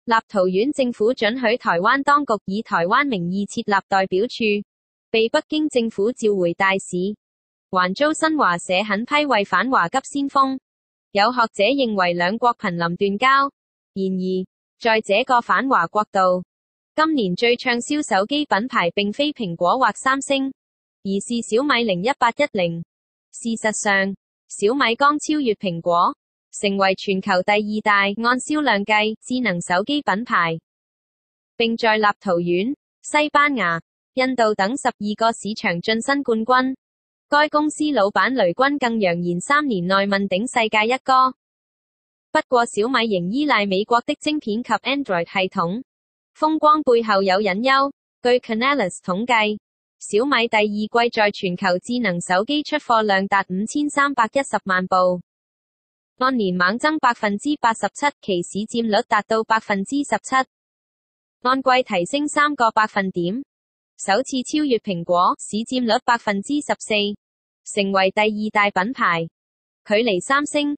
立陶宛政府准許台灣當局以台灣名義設立代表處，被北京政府召回大使，還遭新華社狠批為反華急先鋒。有學者認為兩國瀕臨斷交。然而，在這個反華國度，今年最暢銷手機品牌並非蘋果或三星，而是小米01810。事實上，小米剛超越蘋果，成為全球第2大按銷量計智能手機品牌，並在立陶宛、西班牙、印度等12個市場晉身冠軍。該公司老闆雷軍更揚言3年內問鼎世界一哥。不過小米仍依賴美國的晶片及 Android 系統，風光背後有隱憂。據 Canalys 統計，小米第2季在全球智能手機出貨量達5310萬部，按年猛增87%，其市佔率達到17%，按季提升3個百分點，首次超越蘋果，市佔率14%，成為第2大品牌，距離三星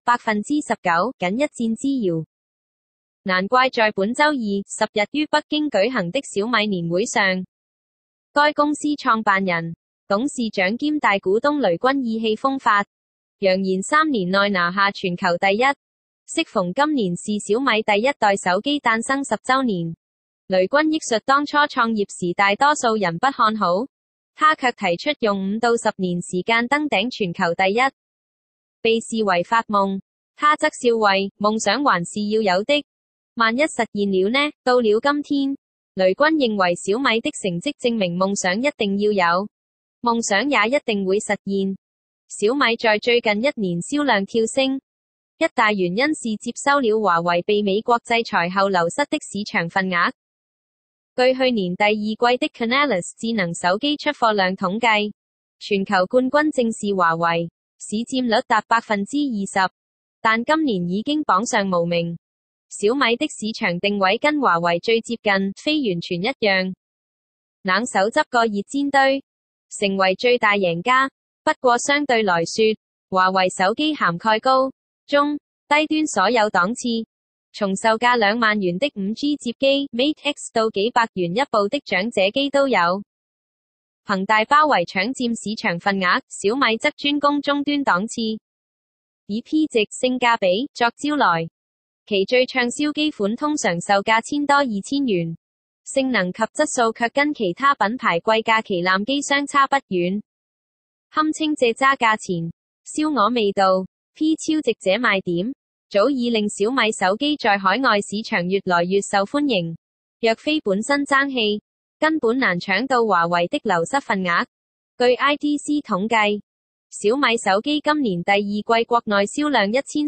19%僅一箭之遙。難怪在本周二10日於北京舉行的小米年會上，該公司創辦人、董事長兼大股東雷軍意氣風發，揚言3年內拿下全球第一。適逢今年是小米第一代手機誕生10週年，雷軍憶述當初創業時大多數人不看好，他卻提出用5到10年時間登頂全球第一，被視為發夢。他則笑謂，夢想還是要有的，萬一實現了呢？到了今天，雷軍認為小米的成績證明夢想一定要有，夢想也一定會實現。小米在最近1年銷量跳升，一大原因是接收了華為被美國制裁後流失的市場份額。據去年第2季的 Canalys 智能手機出貨量統計，全球冠軍正是華為，市佔率達20%，但今年已經榜上無名。小米的市場定位跟華為最接近，非完全一樣。冷手執個熱煎堆，成為最大贏家。不過相對來說，華為手機涵蓋高、中、低端所有檔次，從售價2萬元的 5G 摺機 Mate X 到幾百元一部的長者機都有。憑大包圍搶佔市場份額，小米則專攻中端檔次，以 P 值性價比作招來。其最暢銷機款通常售價1000多2000元，性能及質素卻跟其他品牌貴價旗艦機相差不遠，堪稱借渣價錢，燒鵝味道。P 超值這賣點，早已令小米手機在海外市場越來越受歡迎。若非本身爭氣，根本難搶到華為的流失份額。據 IDC 統計，小米手機今年第2季國內銷量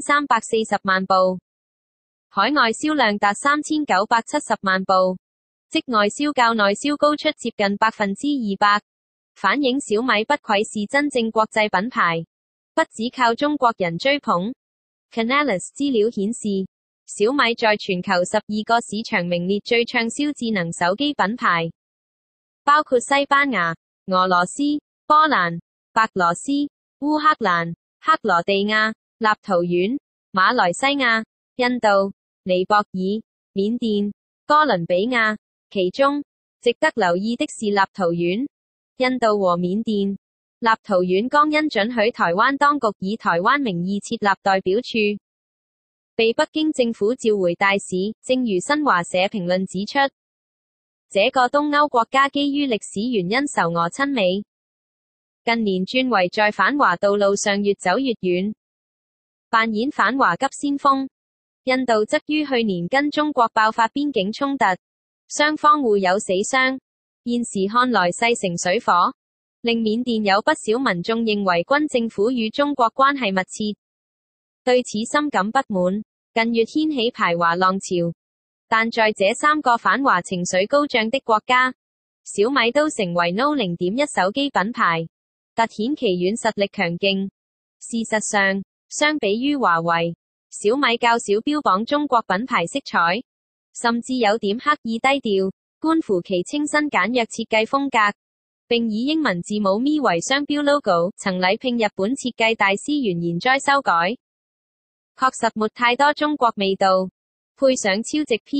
1340萬部，海外銷量達3970萬部，即外銷較內銷高出接近200%，反映小米不愧是真正國際品牌，不只靠中國人追捧。Canalys 資料顯示，小米在全球12個市場名列最暢銷智能手機品牌，包括西班牙、俄羅斯、波蘭、白羅斯、烏克蘭、克羅地亞、立陶宛、馬來西亞、印度、尼泊爾、緬甸、哥倫比亞。其中，值得留意的是立陶宛、印度和緬甸。立陶宛剛因准許台灣當局以台灣名義設立代表處，被北京政府召回大使。正如新華社評論指出，這個東歐國家基於歷史原因仇俄親美，近年轉為在反華道路上越走越遠，扮演反華急先鋒。印度則於去年跟中國爆發邊境衝突，雙方互有死傷，現時看來勢成水火，令緬甸有不少民眾認為軍政府與中國關係密切，對此深感不滿。近月掀起排華浪潮，但在這3個反華情緒高漲的國家，小米都成為 No. 0.1手機品牌，凸顯其軟實力強勁。事實上，相比於華為，小米較少標榜中國品牌色彩，甚至有點刻意低調，觀乎其清新簡約設計風格，並以英文字母 Mi 為商標 logo， 曾禮聘日本設計大師原研哉修改，確實沒太多中國味道。配上超值 P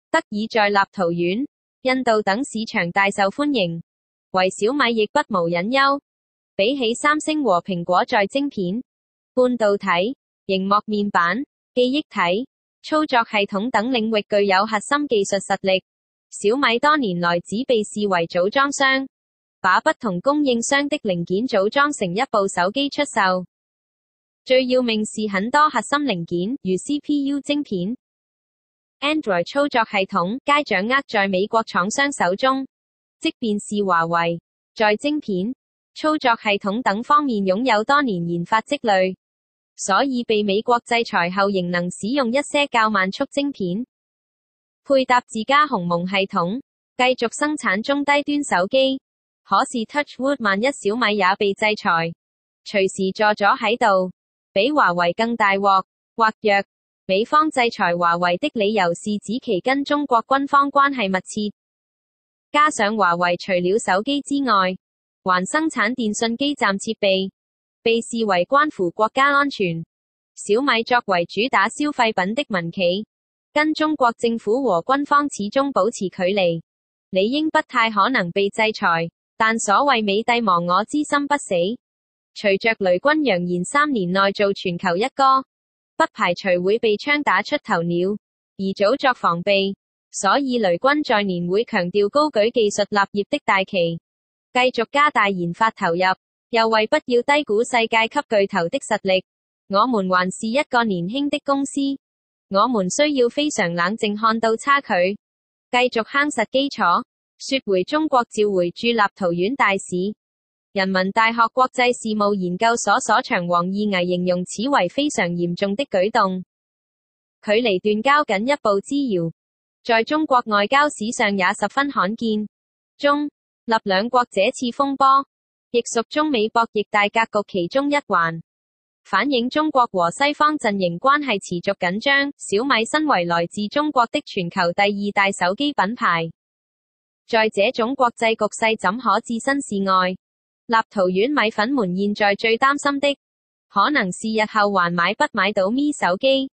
得以在立陶宛、印度等市場大受歡迎，唯小米亦不無隱憂。比起三星和蘋果在晶片、半導體、螢幕面板、記憶體、操作系統等領域具有核心技術實力，小米多年來只被視為組裝商，把不同供應商的零件組裝成一部手機出售。最要命是很多核心零件，如 CPU 晶片、Android 操作系統，皆掌握在美國廠商手中。即便是華為，在晶片、操作系統等方面擁有多年研發積累，所以被美國制裁後仍能使用一些較慢速晶片，配搭自家鴻蒙系統，繼續生產中低端手機。可是 Touchwood， 萬一小米也被制裁，隨時坐咗喺度，比華為更大鑊。或若美方制裁華為的理由是指其跟中國軍方關係密切，加上華為除了手機之外，還生產電信基站設備，被視為關乎國家安全。小米作為主打消費品的民企，跟中國政府和軍方始終保持距離，理應不太可能被制裁。但所謂美帝亡我之心不死，隨着雷軍揚言3年內做全球一哥，不排除會被槍打出頭鳥，而早作防備。所以雷軍在年會強調高舉技術立業的大旗，繼續加大研發投入，又為不要低估世界級巨頭的實力，我們還是一個年輕的公司，我們需要非常冷靜看到差距，繼續夯實基礎。說回中國召回駐立陶宛大使，人民大學國際事務研究所所長王義巍形容此為非常嚴重的舉動，距離斷交僅一步之遙，在中國外交史上也十分罕見。中立兩國這次風波，亦屬中美博弈大格局其中一環，反映中國和西方陣營關係持續緊張。小米身為來自中國的全球第2大手機品牌，在這種國際局勢怎可置身事外？立陶宛米粉們現在最擔心的，可能是日後還買不買到咪手機。